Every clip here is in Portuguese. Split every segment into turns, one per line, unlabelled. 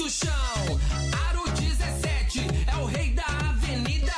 do chão. Aro 17 é o rei da avenida.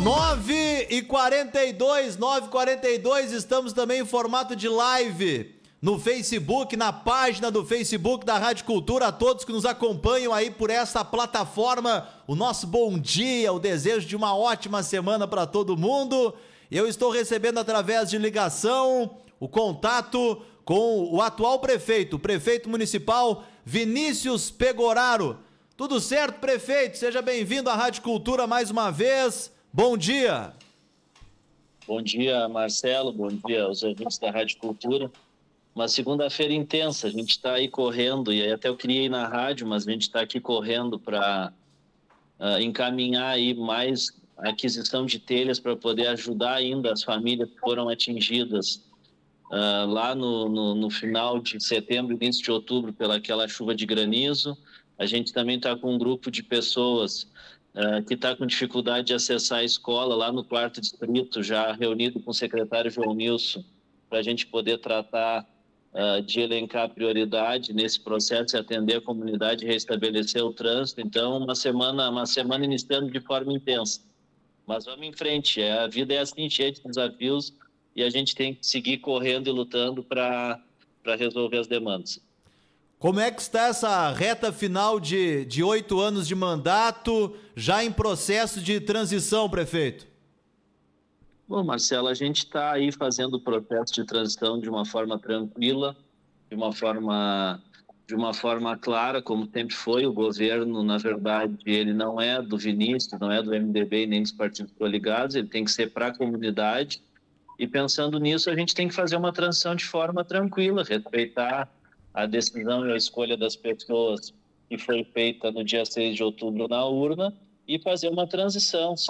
9h42, 9h42, estamos também em formato de live no Facebook, na página do Facebook da Rádio Cultura. A todos que nos acompanham aí por essa plataforma, o nosso bom dia, o desejo de uma ótima semana para todo mundo. Eu estou recebendo através de ligação o contato com o atual prefeito, o prefeito municipal Vinícius Pegoraro. Tudo certo, prefeito? Seja bem-vindo à Rádio Cultura mais uma vez. Bom dia.
Bom dia, Marcelo. Bom dia aos ouvintes da Rádio Cultura. Uma segunda-feira intensa, a gente está aí correndo, e até eu queria ir na rádio, mas a gente está aqui correndo para encaminhar aí mais aquisição de telhas para poder ajudar ainda as famílias que foram atingidas lá no final de setembro, início de outubro, pelaquela chuva de granizo. A gente também está com um grupo de pessoas que está com dificuldade de acessar a escola lá no 4º distrito, já reunido com o secretário João Nilson, para a gente poder tratar de elencar prioridade nesse processo e atender a comunidade e restabelecer o trânsito. Então, uma semana iniciando de forma intensa. Mas vamos em frente, a vida é assim, cheia de desafios, e a gente tem que seguir correndo e lutando para resolver as demandas.
Como é que está essa reta final de 8 anos de mandato, já em processo de transição, prefeito?
Bom, Marcelo, a gente está aí fazendo o processo de transição de uma forma tranquila, de uma forma clara, como sempre foi. O governo, na verdade, ele não é do Vinícius, não é do MDB nem dos partidos coligados, ele tem que ser para a comunidade. E pensando nisso, a gente tem que fazer uma transição de forma tranquila, respeitar a decisão e a escolha das pessoas que foi feita no dia 6 de outubro na urna, e fazer uma transição. Se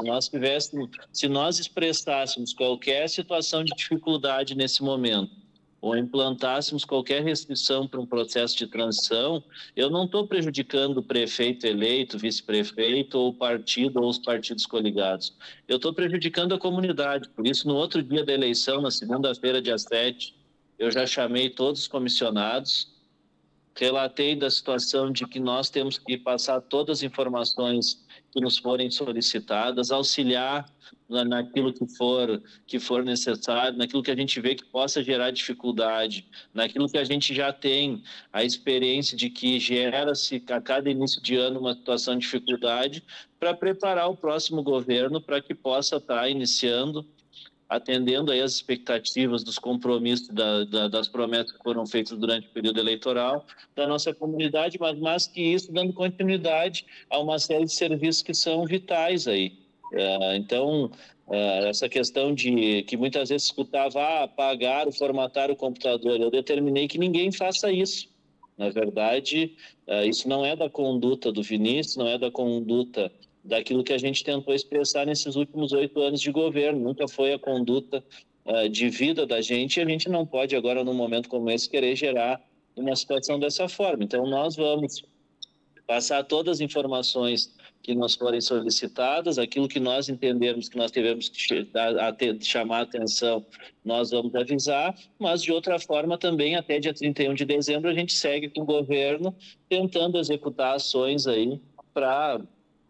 nós expressássemos qualquer situação de dificuldade nesse momento, ou implantássemos qualquer restrição para um processo de transição, eu não estou prejudicando o prefeito eleito, vice-prefeito, ou o partido, ou os partidos coligados. Eu estou prejudicando a comunidade. Por isso, no outro dia da eleição, na segunda-feira, dia 7, eu já chamei todos os comissionados, relatei da situação de que nós temos que passar todas as informações que nos forem solicitadas, auxiliar naquilo que for necessário, naquilo que a gente vê que possa gerar dificuldade, naquilo que a gente já tem a experiência de que gera-se a cada início de ano uma situação de dificuldade, para preparar o próximo governo para que possa estar iniciando, atendendo aí as expectativas dos compromissos das promessas que foram feitas durante o período eleitoral da nossa comunidade, mas mais que isso, dando continuidade a uma série de serviços que são vitais aí. Então, essa questão de que muitas vezes escutava apagar ou formatar o computador, eu determinei que ninguém faça isso. Na verdade, isso não é da conduta do Vinícius, não é da conduta daquilo que a gente tentou expressar nesses últimos 8 anos de governo. Nunca foi a conduta de vida da gente, e a gente não pode agora, num momento como esse, querer gerar uma situação dessa forma. Então, nós vamos passar todas as informações que nos forem solicitadas, aquilo que nós entendermos que nós tivemos que chamar a atenção, nós vamos avisar, mas de outra forma também, até dia 31 de dezembro, a gente segue com o governo tentando executar ações aí para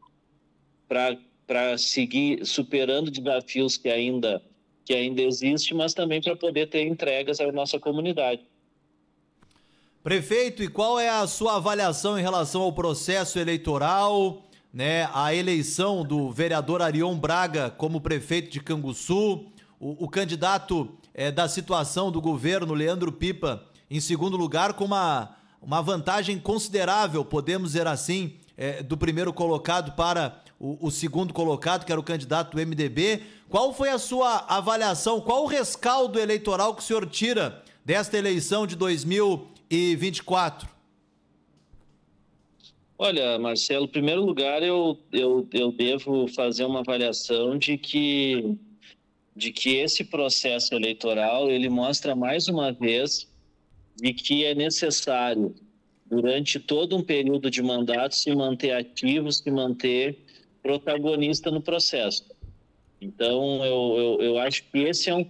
seguir superando desafios que ainda existem, mas também para poder ter entregas à nossa comunidade.
Prefeito, e qual é a sua avaliação em relação ao processo eleitoral, né, a eleição do vereador Arion Braga como prefeito de Canguçu, o candidato da situação do governo, Leandro Pipa, em segundo lugar, com uma vantagem considerável, podemos dizer assim, do primeiro colocado para o segundo colocado, que era o candidato do MDB. Qual foi a sua avaliação, qual o rescaldo eleitoral que o senhor tira desta eleição de 2024?
Olha, Marcelo, em primeiro lugar, eu devo fazer uma avaliação de que esse processo eleitoral, ele mostra mais uma vez de que é necessário, durante todo um período de mandato, se manter ativo, se manter protagonista no processo. Então, eu acho que esse é um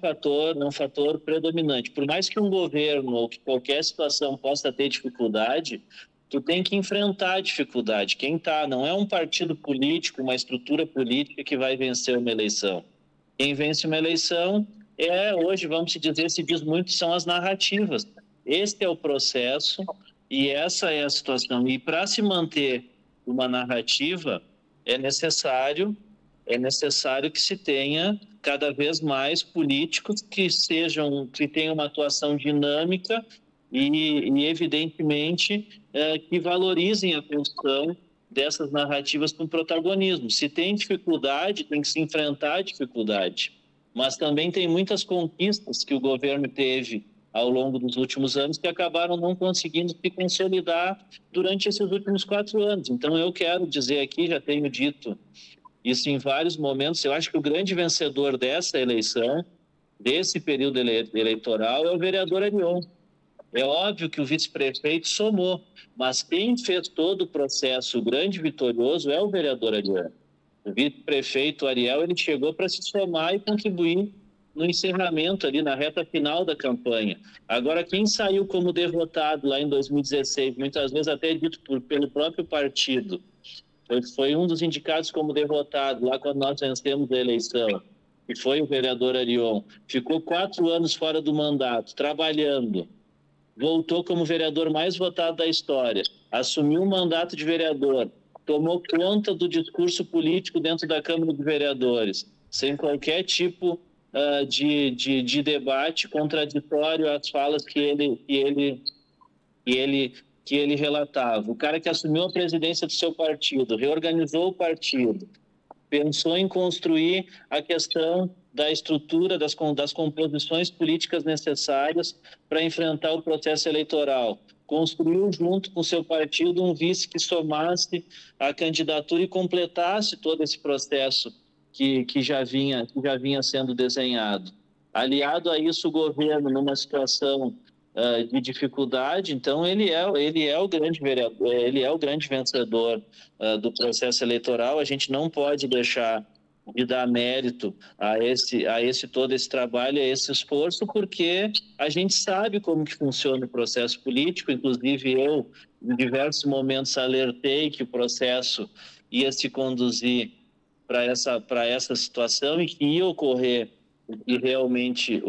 fator predominante. Por mais que um governo ou que qualquer situação possa ter dificuldade, tu tem que enfrentar a dificuldade. Não é um partido político, uma estrutura política que vai vencer uma eleição. Quem vence uma eleição hoje, vamos dizer, se diz muito, são as narrativas. Este é o processo e essa é a situação. E para se manter uma narrativa, é necessário que se tenha cada vez mais políticos que tenham uma atuação dinâmica e evidentemente, que valorizem a função dessas narrativas com protagonismo. Se tem dificuldade, tem que se enfrentar a dificuldade. Mas também tem muitas conquistas que o governo teve ao longo dos últimos anos que acabaram não conseguindo se consolidar durante esses últimos 4 anos. Então, eu quero dizer aqui, já tenho dito isso em vários momentos, eu acho que o grande vencedor dessa eleição, desse período eleitoral, é o vereador Arion. É óbvio que o vice-prefeito somou, mas quem fez todo o processo, o grande vitorioso, é o vereador Ariel. O vice-prefeito Ariel, ele chegou para se somar e contribuir no encerramento ali, na reta final da campanha. Agora, quem saiu como derrotado lá em 2016, muitas vezes até dito pelo próprio partido, foi um dos indicados como derrotado lá quando nós vencemos a eleição, que foi o vereador Arion. Ficou 4 anos fora do mandato, trabalhando. Voltou como vereador mais votado da história, assumiu o mandato de vereador, tomou conta do discurso político dentro da Câmara de Vereadores, sem qualquer tipo de debate contraditório às falas que ele relatava. O cara que assumiu a presidência do seu partido, reorganizou o partido, pensou em construir a questão da estrutura, das composições políticas necessárias para enfrentar o processo eleitoral. Construiu, junto com seu partido, um vice que somasse a candidatura e completasse todo esse processo que já vinha sendo desenhado. Aliado a isso, o governo, numa situação de dificuldade, então ele é o grande vereador, ele é o grande vencedor do processo eleitoral. A gente não pode deixar de dar mérito a todo esse trabalho, a esse esforço, porque a gente sabe como que funciona o processo político. Inclusive eu, em diversos momentos, alertei que o processo ia se conduzir para essa situação e que ia ocorrer o que realmente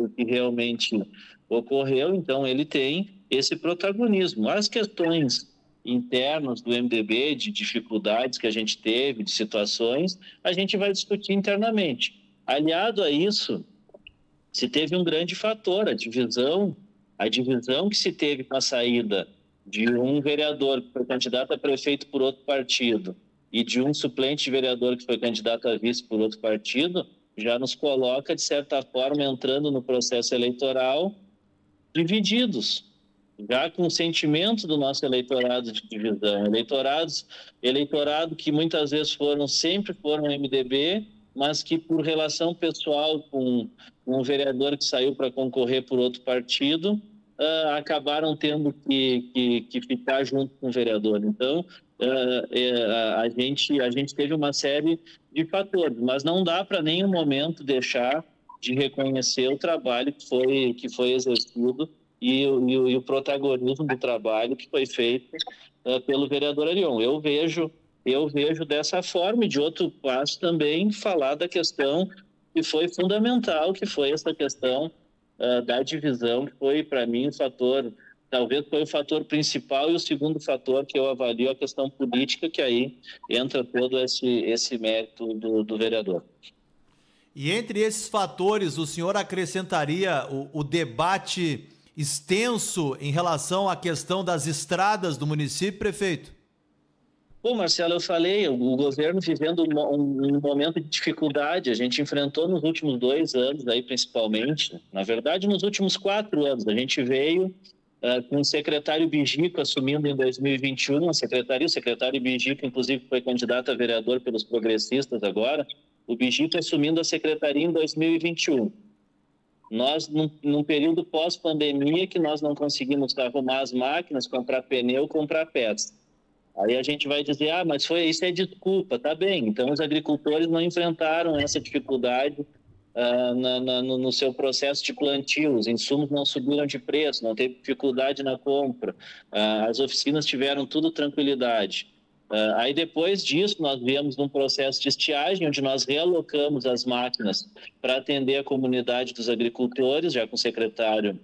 ocorreu. Então ele tem esse protagonismo. As questões internas do MDB, de dificuldades que a gente teve, de situações, a gente vai discutir internamente. Aliado a isso, se teve um grande fator, a divisão que se teve com a saída de um vereador que foi candidato a prefeito por outro partido e de um suplente de vereador que foi candidato a vice por outro partido, já nos coloca, de certa forma, entrando no processo eleitoral divididos, já com o sentimento do nosso eleitorado de divisão. Eleitorado que muitas vezes sempre foram MDB, mas que por relação pessoal com um vereador que saiu para concorrer por outro partido, acabaram tendo que ficar junto com o vereador. Então, a gente teve uma série de fatores, mas não dá para nenhum momento deixar de reconhecer o trabalho que foi exercido e o protagonismo do trabalho que foi feito pelo vereador Arion. Eu vejo dessa forma, e de outro passo também falar da questão que foi fundamental, que foi essa questão da divisão, que foi, para mim, talvez foi o fator principal, e o segundo fator que eu avalio a questão política, que aí entra todo esse mérito do vereador.
E entre esses fatores, o senhor acrescentaria o debate extenso em relação à questão das estradas do município, prefeito?
Bom, Marcelo, eu falei, o governo vivendo um momento de dificuldade, a gente enfrentou nos últimos 2 anos, aí principalmente, na verdade nos últimos 4 anos, a gente veio com o secretário Bigico assumindo em 2021 a secretaria. O secretário Bigico, inclusive, foi candidato a vereador pelos progressistas agora, o Bigico assumindo a secretaria em 2021. Nós, num período pós-pandemia, que nós não conseguimos arrumar as máquinas, comprar pneu, comprar peças. Aí a gente vai dizer, mas isso é desculpa, tá bem. Então os agricultores não enfrentaram essa dificuldade no seu processo de plantio, os insumos não subiram de preço, não teve dificuldade na compra, as oficinas tiveram tudo tranquilidade. Aí depois disso nós viemos num processo de estiagem, onde nós realocamos as máquinas para atender a comunidade dos agricultores, já com o secretário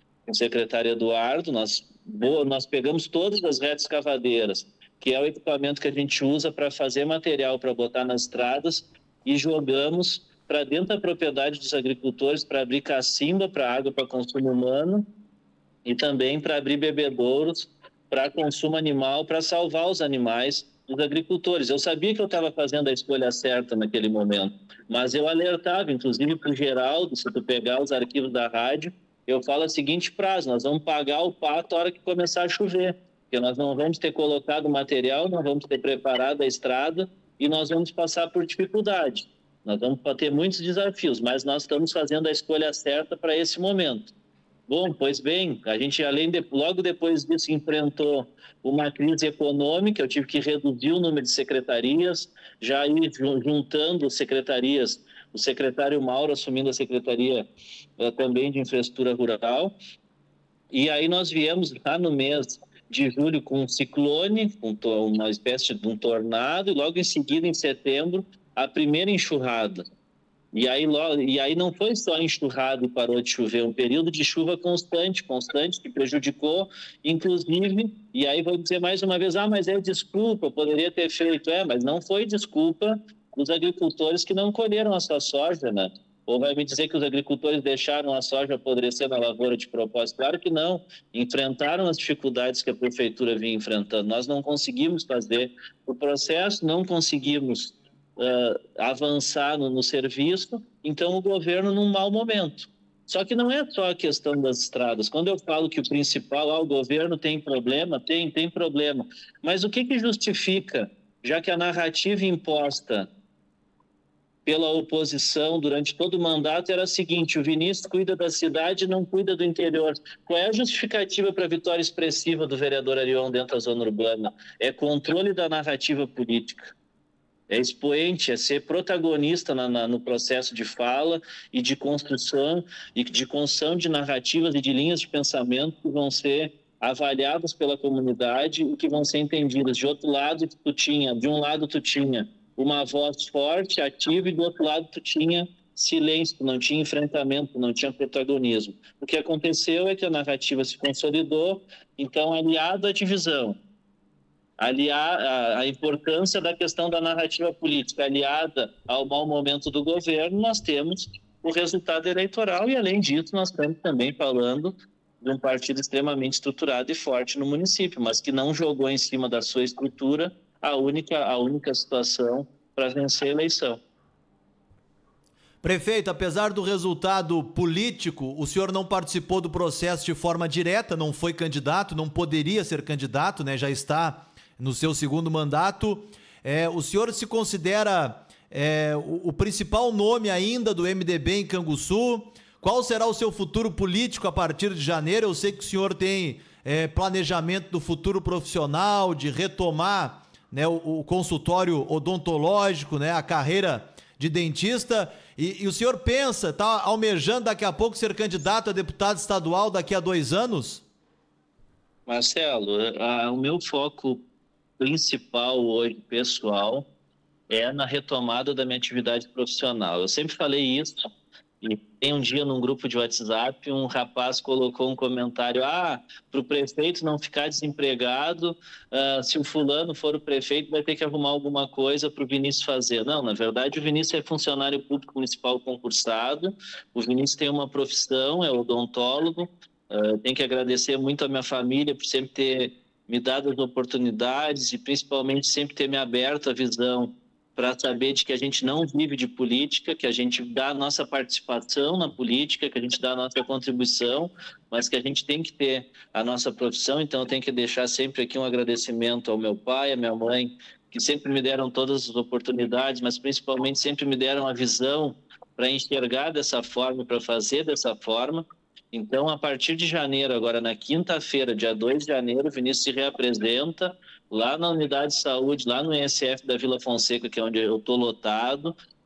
Eduardo, nós pegamos todas as redes escavadeiras, que é o equipamento que a gente usa para fazer material para botar nas estradas, e jogamos para dentro da propriedade dos agricultores para abrir cacimba para água para consumo humano e também para abrir bebedouros para consumo animal, para salvar os animais dos agricultores. Eu sabia que eu estava fazendo a escolha certa naquele momento, mas eu alertava, inclusive para o Geraldo, se tu pegar os arquivos da rádio, eu falo o seguinte prazo: nós vamos pagar o pato a hora que começar a chover, porque nós não vamos ter colocado material, não vamos ter preparado a estrada e nós vamos passar por dificuldade. Nós vamos ter muitos desafios, mas nós estamos fazendo a escolha certa para esse momento. Bom, pois bem, a gente logo depois disso enfrentou uma crise econômica, eu tive que reduzir o número de secretarias, já ir juntando secretarias, o secretário Mauro assumindo a secretaria também de infraestrutura rural, e aí nós viemos lá no mês de julho com um ciclone, com uma espécie de um tornado, e logo em seguida, em setembro, a primeira enxurrada. E aí não foi só enxurrada e parou de chover, um período de chuva constante, que prejudicou, inclusive, e aí vou dizer mais uma vez, mas é desculpa, eu poderia ter feito, mas não foi desculpa dos agricultores que não colheram a sua soja, né? Ou vai me dizer que os agricultores deixaram a soja apodrecer na lavoura de propósito? Claro que não, enfrentaram as dificuldades que a prefeitura vinha enfrentando. Nós não conseguimos fazer o processo, não conseguimos avançar no serviço, então o governo num mau momento. Só que não é só a questão das estradas. Quando eu falo que o principal, o governo tem problema, tem problema. Mas o que justifica, já que a narrativa imposta pela oposição durante todo o mandato era a seguinte: o Vinícius cuida da cidade e não cuida do interior. Qual é a justificativa para a vitória expressiva do vereador Arion dentro da zona urbana? É controle da narrativa política. É expoente, é ser protagonista no processo de fala e de construção de narrativas e de linhas de pensamento que vão ser avaliadas pela comunidade e que vão ser entendidas. De um lado tu tinha uma voz forte, ativa, e do outro lado tu tinha silêncio, não tinha enfrentamento, não tinha protagonismo. O que aconteceu é que a narrativa se consolidou, então, aliado à divisão, a importância da questão da narrativa política, aliada ao mau momento do governo, nós temos o resultado eleitoral e, além disso, nós estamos também falando de um partido extremamente estruturado e forte no município, mas que não jogou em cima da sua estrutura a única situação para vencer a eleição.
Prefeito, apesar do resultado político, o senhor não participou do processo de forma direta, não foi candidato, não poderia ser candidato, né? Já está no seu segundo mandato. O senhor se considera o principal nome ainda do MDB em Canguçu? Qual será o seu futuro político a partir de janeiro? Eu sei que o senhor tem planejamento do futuro profissional, de retomar, né, o consultório odontológico, né, a carreira de dentista, e o senhor está almejando daqui a pouco ser candidato a deputado estadual daqui a 2 anos?
Marcelo, o meu foco principal hoje, pessoal, é na retomada da minha atividade profissional. Eu sempre falei isso, e tem um dia num grupo de WhatsApp, um rapaz colocou um comentário: para o prefeito não ficar desempregado, se o fulano for o prefeito, vai ter que arrumar alguma coisa para o Vinícius fazer. Não, na verdade, o Vinícius é funcionário público municipal concursado, o Vinícius tem uma profissão, é odontólogo. Tenho que agradecer muito a minha família por sempre ter me dado as oportunidades e principalmente sempre ter me aberto a visão para saber de que a gente não vive de política, que a gente dá a nossa participação na política, que a gente dá a nossa contribuição, mas que a gente tem que ter a nossa profissão. Então eu tenho que deixar sempre aqui um agradecimento ao meu pai, à minha mãe, que sempre me deram todas as oportunidades, mas principalmente sempre me deram a visão para enxergar dessa forma, para fazer dessa forma. Então, a partir de janeiro, agora na quinta-feira, dia 2 de janeiro, o Vinícius se reapresenta lá na unidade de saúde, lá no ESF da Vila Fonseca, que é onde eu estou lotado,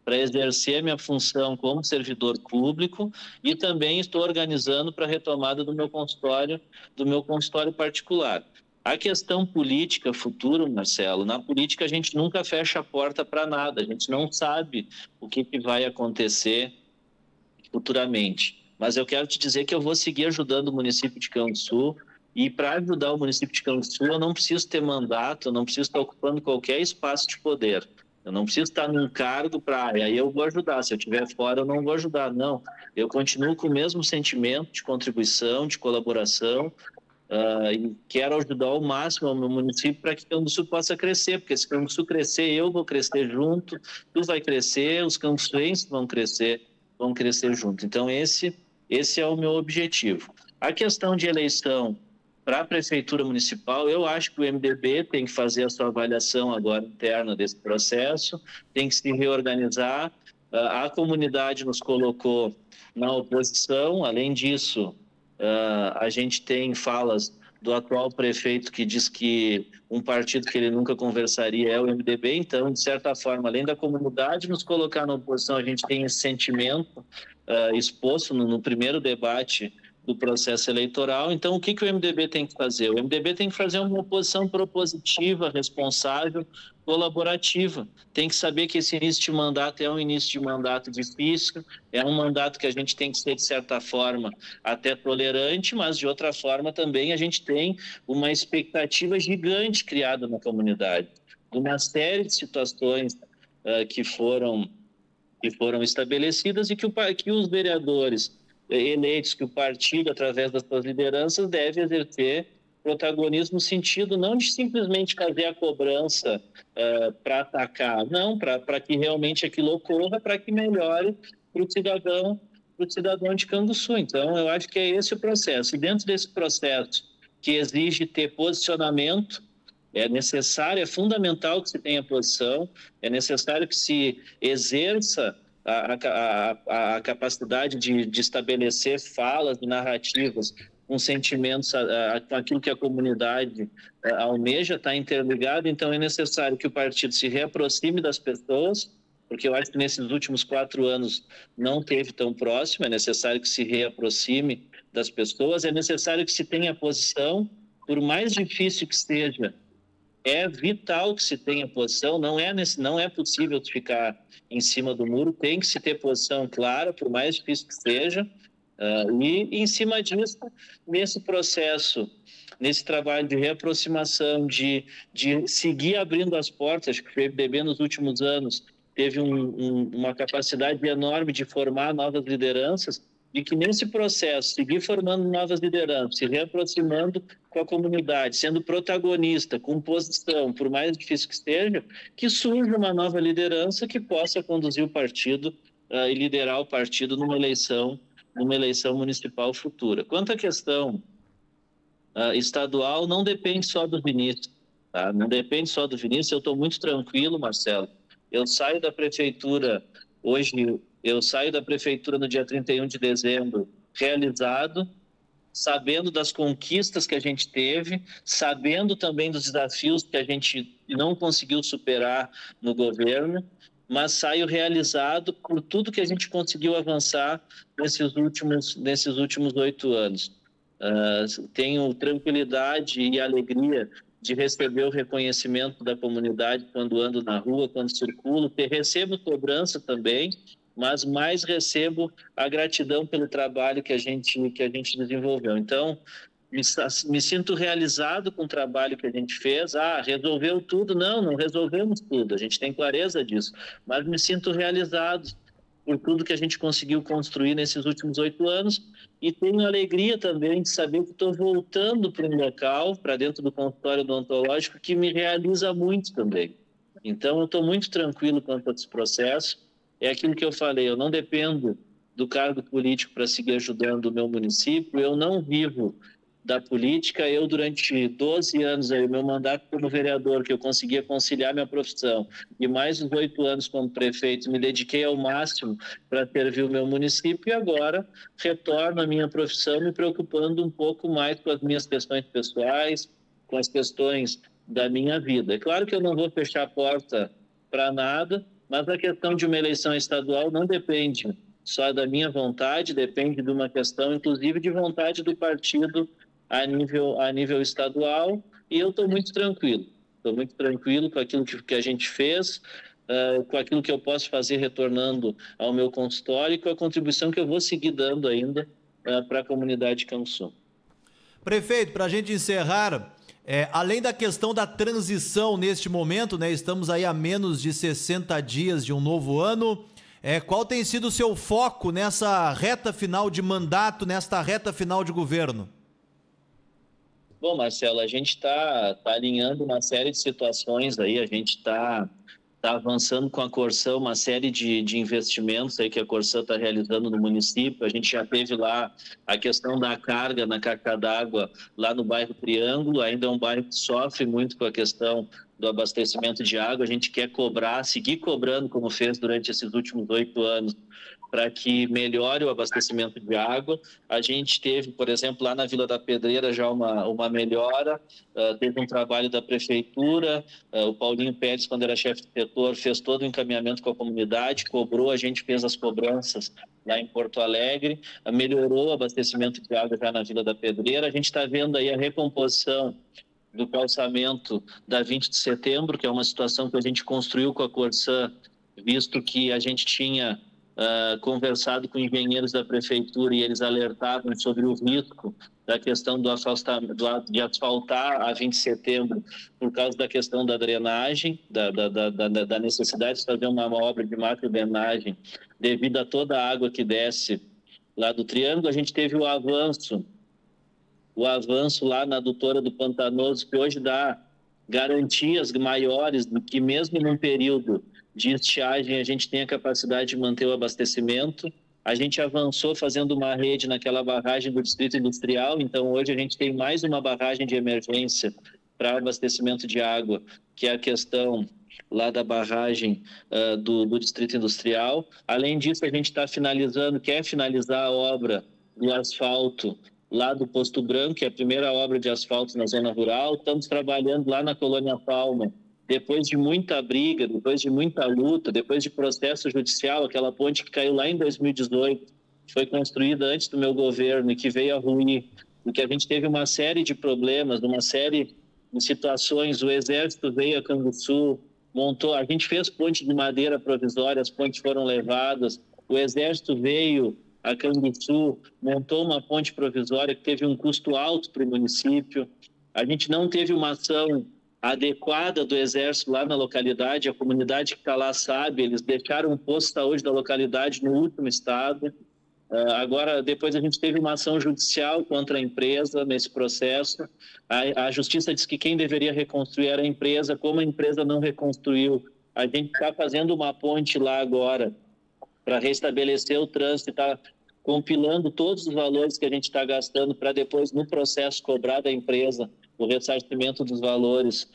para exercer a minha função como servidor público e também estou organizando para a retomada do meu consultório particular. A questão política futura, Marcelo, na política a gente nunca fecha a porta para nada, a gente não sabe o que vai acontecer futuramente. Mas eu quero te dizer que eu vou seguir ajudando o município de Canguçu, e para ajudar o município de Canguçu eu não preciso ter mandato, eu não preciso estar ocupando qualquer espaço de poder. Eu não preciso estar num cargo para, aí eu vou ajudar, se eu estiver fora eu não vou ajudar, não. Eu continuo com o mesmo sentimento de contribuição, de colaboração, e quero ajudar ao máximo o meu município para que Canguçu possa crescer, porque se Canguçu crescer, eu vou crescer junto, tu vai crescer, os canguçuenses vão crescer junto. Então, esse é o meu objetivo. A questão de eleição para a Prefeitura Municipal, eu acho que o MDB tem que fazer a sua avaliação agora interna desse processo, tem que se reorganizar. A comunidade nos colocou na oposição, além disso, a gente tem falas do atual prefeito que diz que um partido que ele nunca conversaria é o MDB, então, de certa forma, além da comunidade nos colocar na oposição, a gente tem esse sentimento exposto no primeiro debate do processo eleitoral. Então, o que o MDB tem que fazer? O MDB tem que fazer uma oposição propositiva, responsável, colaborativa. Tem que saber que esse início de mandato é um início de mandato difícil, é um mandato que a gente tem que ser, de certa forma, até tolerante, mas, de outra forma, também a gente tem uma expectativa gigante criada na comunidade. Uma série de situações que foram estabelecidas e que os vereadores eleitos, que o partido, através das suas lideranças, deve exercer protagonismo no sentido não de simplesmente fazer a cobrança para atacar, não, para que realmente aquilo ocorra, para que melhore para o cidadão de Canguçu. Então, eu acho que é esse o processo. E dentro desse processo, que exige ter posicionamento, é necessário, é fundamental que se tenha posição, é necessário que se exerça a capacidade de estabelecer falas e narrativas com sentimentos, com aquilo que a comunidade almeja, está interligado. Então, é necessário que o partido se reaproxime das pessoas, porque eu acho que nesses últimos 4 anos não teve tão próximo. É necessário que se reaproxime das pessoas, é necessário que se tenha posição, por mais difícil que seja. É vital que se tenha posição, não é possível ficar em cima do muro, tem que se ter posição clara, por mais difícil que seja, e em cima disso, nesse processo, nesse trabalho de reaproximação, de seguir abrindo as portas, que o MDB nos últimos anos teve uma capacidade enorme de formar novas lideranças, e que nesse processo, seguir formando novas lideranças, se reaproximando com a comunidade, sendo protagonista, com posição, por mais difícil que esteja, que surja uma nova liderança que possa conduzir o partido e liderar o partido numa eleição municipal futura. Quanto à questão estadual, não depende só do Vinícius, tá? Não depende só do Vinícius, eu estou muito tranquilo, Marcelo. Eu saio da prefeitura no dia 31 de dezembro realizado, sabendo das conquistas que a gente teve, sabendo também dos desafios que a gente não conseguiu superar no governo, mas saio realizado por tudo que a gente conseguiu avançar nesses últimos 8 anos. Tenho tranquilidade e alegria de receber o reconhecimento da comunidade quando ando na rua, quando circulo, recebo cobrança também, mas mais recebo a gratidão pelo trabalho que a gente desenvolveu. Então, me sinto realizado com o trabalho que a gente fez. Resolveu tudo? Não resolvemos tudo, a gente tem clareza disso, mas me sinto realizado por tudo que a gente conseguiu construir nesses últimos 8 anos, e tenho alegria também de saber que estou voltando para um local, para dentro do consultório odontológico, que me realiza muito também. Então, eu estou muito tranquilo quanto a esse processo. É aquilo que eu falei, eu não dependo do cargo político para seguir ajudando o meu município, eu não vivo da política. Eu, durante 12 anos, meu mandato como vereador, que eu conseguia conciliar minha profissão, e mais uns 8 anos como prefeito, me dediquei ao máximo para servir o meu município, e agora retorno à minha profissão, me preocupando um pouco mais com as minhas questões pessoais, com as questões da minha vida. É claro que eu não vou fechar a porta para nada, Mas a questão de uma eleição estadual não depende só da minha vontade, depende de uma questão, inclusive, de vontade do partido a nível estadual, e eu estou muito tranquilo. Estou muito tranquilo com aquilo que a gente fez, com aquilo que eu posso fazer retornando ao meu consultório e com a contribuição que eu vou seguir dando ainda para a comunidade de Canguçu.
Prefeito, para a gente encerrar, além da questão da transição neste momento, né, estamos aí a menos de 60 dias de um novo ano, qual tem sido o seu foco nessa reta final de mandato, nesta reta final de governo?
Bom, Marcelo, a gente está alinhando uma série de situações aí, a gente está avançando com a Corsã uma série de investimentos aí que a Corsã está realizando no município. A gente já teve lá a questão da carga na caixa d'água lá no bairro Triângulo, ainda é um bairro que sofre muito com a questão do abastecimento de água. A gente quer seguir cobrando como fez durante esses últimos 8 anos, para que melhore o abastecimento de água. A gente teve, por exemplo, lá na Vila da Pedreira já uma melhora, teve um trabalho da prefeitura, o Paulinho Pérez, quando era chefe de setor, fez todo o encaminhamento com a comunidade, cobrou, a gente fez as cobranças lá em Porto Alegre, melhorou o abastecimento de água já na Vila da Pedreira. A gente está vendo aí a recomposição do calçamento da 20 de setembro, que é uma situação que a gente construiu com a Corsã, visto que a gente tinha conversado com engenheiros da prefeitura e eles alertavam sobre o risco da questão de asfaltar a 20 de setembro por causa da questão da drenagem, da necessidade de fazer uma obra de macro drenagem devido a toda a água que desce lá do Triângulo. A gente teve o avanço lá na adutora do Pantanoso, que hoje dá garantias maiores do que mesmo num período de estiagem a gente tem a capacidade de manter o abastecimento. A gente avançou fazendo uma rede naquela barragem do Distrito Industrial, então hoje a gente tem mais uma barragem de emergência para abastecimento de água, que é a questão lá da barragem do Distrito Industrial. Além disso, a gente quer finalizar a obra do asfalto lá do Posto Branco, que é a primeira obra de asfalto na zona rural. Estamos trabalhando lá na Colônia Palma, depois de muita briga, depois de muita luta, depois de processo judicial, aquela ponte que caiu lá em 2018, foi construída antes do meu governo e que veio a ruir, e que a gente teve uma série de problemas, uma série de situações. O Exército veio a Canguçu, a gente fez ponte de madeira provisória, as pontes foram levadas, o Exército veio a Canguçu, montou uma ponte provisória que teve um custo alto para o município. A gente não teve uma ação adequada do Exército lá na localidade, a comunidade que está lá sabe, eles deixaram o posto de saúde da localidade no último estado. Agora, depois a gente teve uma ação judicial contra a empresa nesse processo. A justiça disse que quem deveria reconstruir era a empresa, como a empresa não reconstruiu. A gente está fazendo uma ponte lá agora para restabelecer o trânsito, está compilando todos os valores que a gente está gastando para depois, no processo, cobrar da empresa o ressarcimento dos valores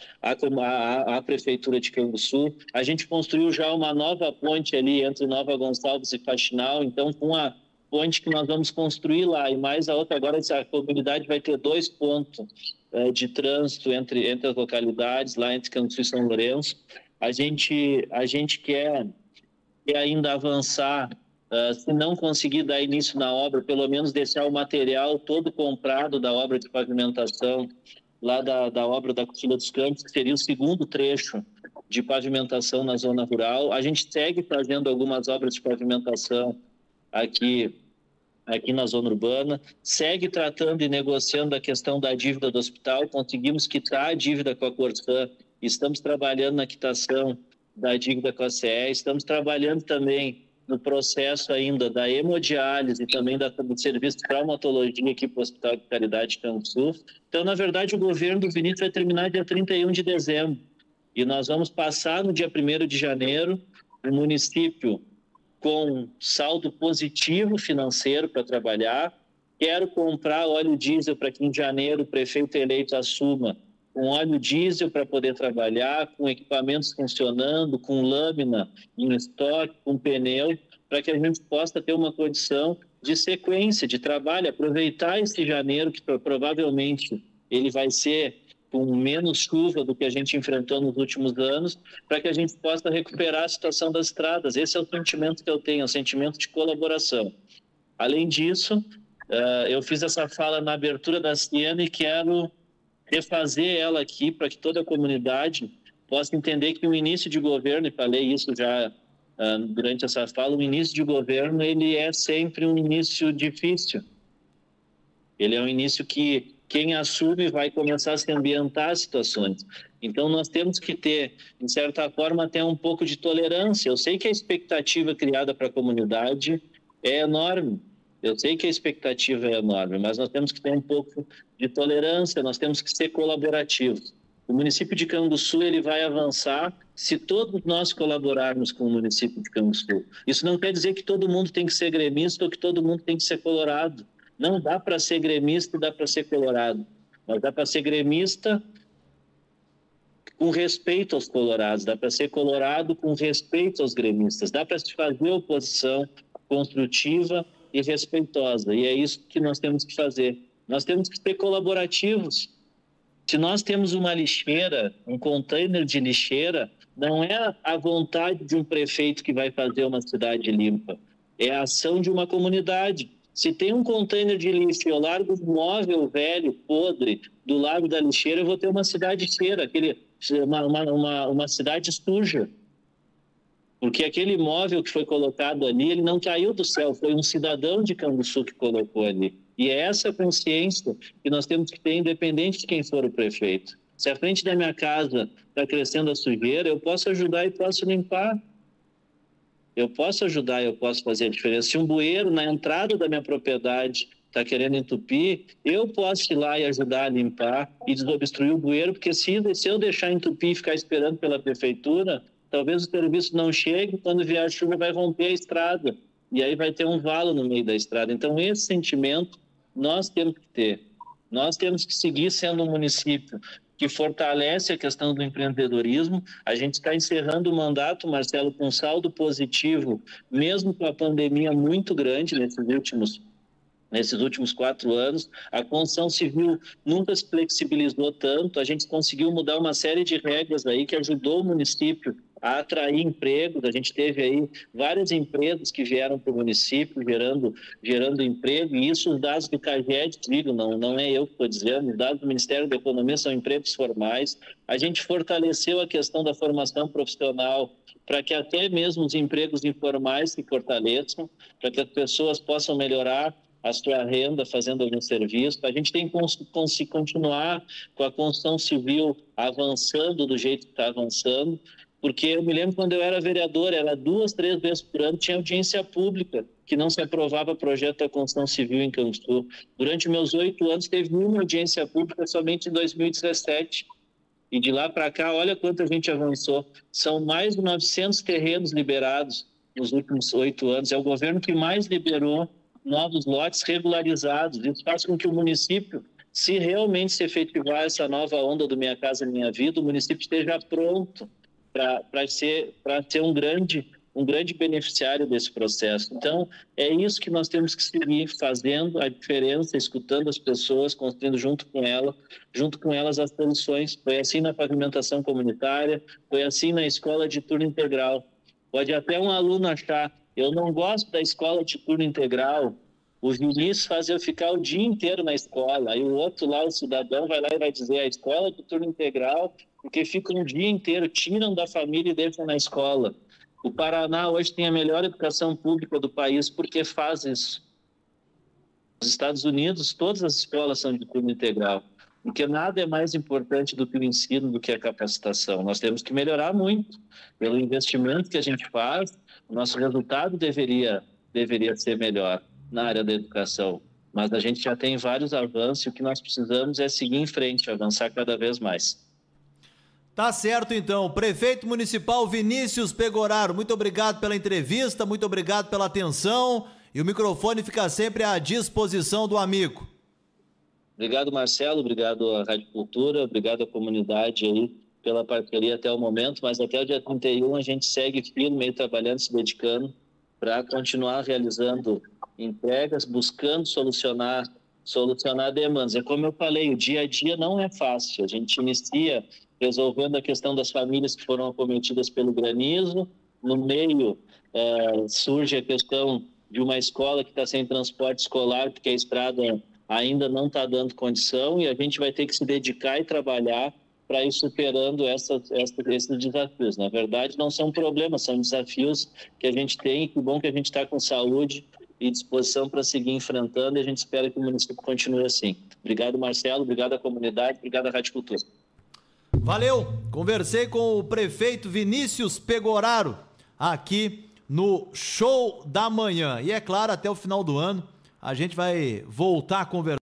à Prefeitura de Canguçu. A gente construiu já uma nova ponte ali entre Nova Gonçalves e Faxinal, então com a ponte que nós vamos construir lá e mais a outra, agora a comunidade vai ter 2 pontos de trânsito entre as localidades, lá entre Canguçu e São Lourenço. A gente quer ainda avançar, se não conseguir dar início na obra, pelo menos deixar o material todo comprado da obra de pavimentação, lá da obra da Coxilha dos Campos, que seria o segundo trecho de pavimentação na zona rural. A gente segue fazendo algumas obras de pavimentação aqui na zona urbana, segue tratando e negociando a questão da dívida do hospital, conseguimos quitar a dívida com a Corsã, estamos trabalhando na quitação da dívida com a CE, estamos trabalhando também no processo ainda da hemodiálise e também do serviço de traumatologia aqui para o Hospital de Caridade de Canguçu. Então, na verdade, o governo do Vinícius vai terminar dia 31 de dezembro e nós vamos passar no dia 1º de janeiro, o município com saldo positivo financeiro para trabalhar. Quero comprar óleo diesel para que em janeiro o prefeito eleito assuma com óleo diesel para poder trabalhar, com equipamentos funcionando, com lâmina em estoque, com pneu, para que a gente possa ter uma condição de sequência de trabalho, aproveitar esse janeiro, que provavelmente ele vai ser com menos chuva do que a gente enfrentou nos últimos anos, para que a gente possa recuperar a situação das estradas. Esse é o sentimento que eu tenho, é um sentimento de colaboração. Além disso, eu fiz essa fala na abertura da Siena e quero refazer ela aqui para que toda a comunidade possa entender que o início de governo, e falei isso já durante essa fala, o início de governo ele é sempre um início difícil. Ele é um início que quem assume vai começar a se ambientar as situações. Então, nós temos que ter, de certa forma, até um pouco de tolerância. Eu sei que a expectativa criada para a comunidade é enorme. Eu sei que a expectativa é enorme, mas nós temos que ter um pouco de tolerância, nós temos que ser colaborativos. O município de Canguçu ele vai avançar se todos nós colaborarmos com o município de Canguçu. Isso não quer dizer que todo mundo tem que ser gremista ou que todo mundo tem que ser colorado. Não dá para ser gremista e dá para ser colorado. Mas dá para ser gremista com respeito aos colorados, dá para ser colorado com respeito aos gremistas, dá para se fazer oposição construtiva e respeitosa. E é isso que nós temos que fazer. Nós temos que ser colaborativos. Se nós temos uma lixeira, um container de lixeira, não é a vontade de um prefeito que vai fazer uma cidade limpa, é a ação de uma comunidade. Se tem um container de lixo e eu largo um móvel velho, podre, do lado da lixeira, eu vou ter uma cidade cheira, uma cidade suja. Porque aquele móvel que foi colocado ali, ele não caiu do céu, foi um cidadão de Canguçu que colocou ali. E é essa consciência que nós temos que ter, independente de quem for o prefeito. Se a frente da minha casa está crescendo a sujeira, eu posso ajudar e posso limpar. Eu posso ajudar, eu posso fazer a diferença. Se um bueiro na entrada da minha propriedade está querendo entupir, eu posso ir lá e ajudar a limpar e desobstruir o bueiro, porque se eu deixar entupir e ficar esperando pela prefeitura, talvez o serviço não chegue, quando vier a chuva vai romper a estrada, e aí vai ter um valo no meio da estrada. Então, esse sentimento nós temos que ter. Nós temos que seguir sendo um município que fortalece a questão do empreendedorismo. A gente está encerrando o mandato, Marcelo, com saldo positivo, mesmo com a pandemia muito grande nesses últimos 4 anos. A construção civil nunca se flexibilizou tanto, a gente conseguiu mudar uma série de regras aí que ajudou o município a atrair empregos. A gente teve aí várias empresas que vieram para o município gerando emprego, e isso os dados do CAGED digam, não é eu que estou dizendo, os dados do Ministério da Economia são empregos formais. A gente fortaleceu a questão da formação profissional para que até mesmo os empregos informais se fortaleçam, para que as pessoas possam melhorar a sua renda fazendo algum serviço. A gente tem que continuar com a construção civil avançando do jeito que está avançando, porque eu me lembro quando eu era vereador, era 2, 3 vezes por ano, tinha audiência pública, que não se aprovava projeto da construção civil em Canguçu. Durante meus 8 anos, teve uma audiência pública somente em 2017. E de lá para cá, olha quanto a gente avançou. São mais de 900 terrenos liberados nos últimos 8 anos. É o governo que mais liberou novos lotes regularizados. Isso faz com que o município, se realmente se efetivar essa nova onda do Minha Casa Minha Vida, o município esteja pronto para ser um grande beneficiário desse processo. Então, é isso que nós temos que seguir fazendo a diferença, escutando as pessoas, construindo junto com elas as soluções. Foi assim na pavimentação comunitária, foi assim na escola de turno integral. Pode até um aluno achar, eu não gosto da escola de turno integral, o Vinícius faz eu ficar o dia inteiro na escola, aí o outro lá, o cidadão, vai lá e vai dizer a escola de turno integral, porque ficam um dia inteiro, tiram da família e deixam na escola. O Paraná hoje tem a melhor educação pública do país porque faz isso. Nos Estados Unidos, todas as escolas são de turno integral, porque nada é mais importante do que o ensino, do que a capacitação. Nós temos que melhorar muito pelo investimento que a gente faz. O nosso resultado deveria ser melhor na área da educação, mas a gente já tem vários avanços e o que nós precisamos é seguir em frente, avançar cada vez mais.
Tá certo, então. Prefeito Municipal Vinícius Pegoraro, muito obrigado pela entrevista, muito obrigado pela atenção, e o microfone fica sempre à disposição do amigo.
Obrigado, Marcelo, obrigado à Rádio Cultura, obrigado à comunidade aí pela parceria até o momento, mas até o dia 31 a gente segue firme, trabalhando, se dedicando para continuar realizando entregas, buscando solucionar solucionar demandas. É como eu falei, o dia a dia não é fácil. A gente inicia resolvendo a questão das famílias que foram acometidas pelo granizo, no meio surge a questão de uma escola que está sem transporte escolar, porque a estrada ainda não está dando condição, e a gente vai ter que se dedicar e trabalhar para ir superando esses desafios. Na verdade, não são problemas, são desafios que a gente tem, e que bom que a gente está com saúde e disposição para seguir enfrentando, e a gente espera que o município continue assim. Obrigado, Marcelo, obrigado à comunidade, obrigado à Rádio Cultura.
Valeu! Conversei com o prefeito Vinícius Pegoraro aqui no Show da Manhã. E é claro, até o final do ano a gente vai voltar a conversar.